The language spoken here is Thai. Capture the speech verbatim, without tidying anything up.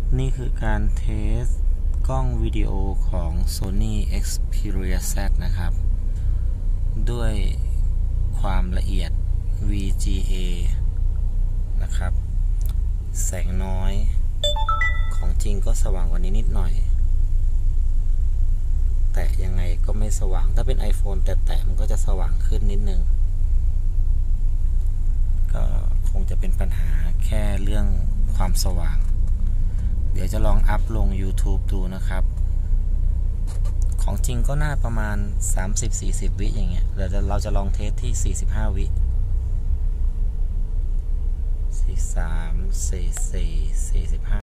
นี่คือการเทสกล้องวิดีโอของ Sony Xperia แซด นะครับด้วยความละเอียด วี จี เอ นะครับแสงน้อยของจริงก็สว่างกว่านี้นิดหน่อยแต่ยังไงก็ไม่สว่างถ้าเป็น iPhone แต่แตะมันก็จะสว่างขึ้นนิดนึงก็คงจะเป็นปัญหาแค่เรื่องความสว่างเดี๋ยวจะลองอัพลง YouTube ดูนะครับของจริงก็น่าประมาณ สามสิบถึงสี่สิบ วิอย่างเงี้ยเดี๋ยวเราจะลองเทสที่สี่สิบห้าวิสี่สิบสาม สี่สิบสี่ สี่สิบห้า